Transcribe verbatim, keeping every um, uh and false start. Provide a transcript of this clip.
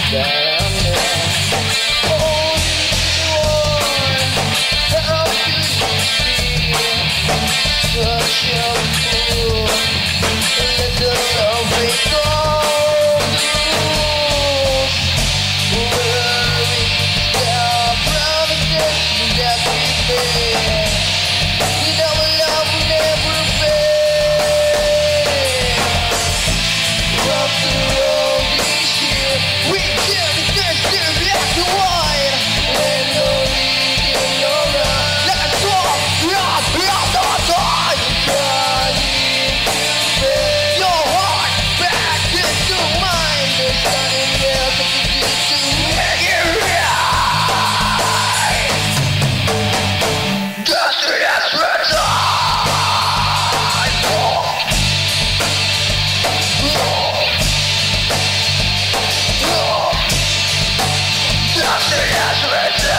that I'm there. Only one, how could you be such a fool? Let the love break all the rules. We'll reach the promises that we made. We know love will never fade. Rock the road this year, we turn the thirsty black to white. And no leading no run, like a dog, rock, rock, rock, rock. Trying to bend your heart back into mine. There's nothing else I can do to make it right. That's the last red time. Oh. Oh. Oh. That's the last red time.